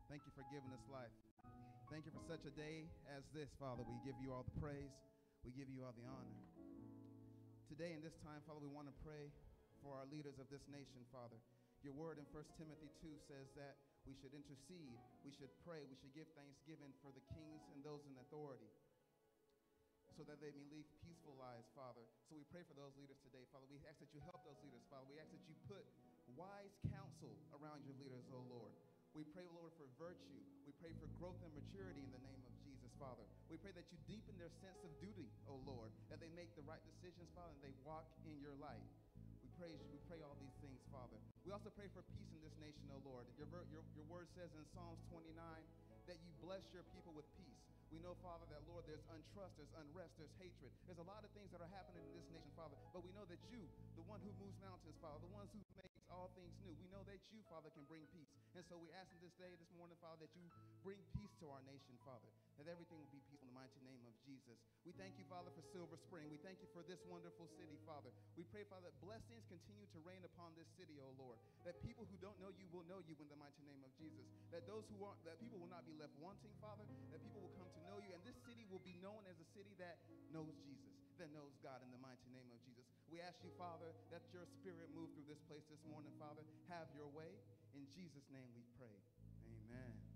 Thank you for giving us life. Thank you for such a day as this, Father. We give you all the praise. We give you all the honor. Today in this time, Father, we want to pray for our leaders of this nation, Father. Your word in 1 Timothy 2 says that we should intercede, we should pray, we should give thanksgiving for the kings and those in authority so that they may lead peaceful lives, Father. So we pray for those leaders today, Father. We ask that you help those leaders, Father. We ask that you put wise counsel around your leaders, oh Lord. We pray, Lord, for virtue. We pray for growth and maturity in the name of Jesus, Father. We pray that you deepen their sense of duty, oh Lord, that they make the right decisions, Father, and they walk in your light. We pray all these things, Father. We also pray for peace in this nation, oh Lord. Your word says in Psalms 29 that you bless your people with peace. We know, Father, that, Lord, there's untrust, there's unrest, there's hatred. There's a lot of things that are happening in this nation, Father. But we know that you, the one who moves mountains, Father, the ones who makes all things new, we know that you, Father, can bring peace. And so we ask in this morning, Father, that you bring peace to our nation, Father, that everything will be peaceful in the mighty name of Jesus. We thank you, Father, for Silver Spring. We thank you for this wonderful city, Father. We pray, Father, that blessings continue to reign upon this city, oh Lord, that people who don't know you will know you in the mighty name of Jesus, that people will not be left wanting, Father, that people will come to know you, and this city will be known as a city that knows Jesus, that knows God in the mighty name of Jesus. We ask you, Father, that your spirit move through this place this morning, Father. Have your way. In Jesus' name we pray. Amen.